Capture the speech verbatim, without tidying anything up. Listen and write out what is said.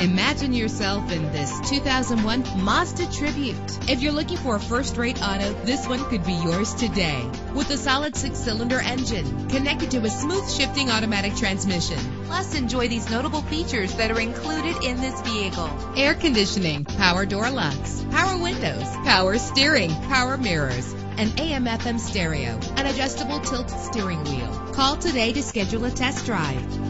Imagine yourself in this two thousand one Mazda Tribute. If you're looking for a first-rate auto, this one could be yours today. With a solid six-cylinder engine connected to a smooth shifting automatic transmission. Plus, enjoy these notable features that are included in this vehicle: air conditioning, power door locks, power windows, power steering, power mirrors, an A M F M stereo, an adjustable tilt steering wheel. Call today to schedule a test drive.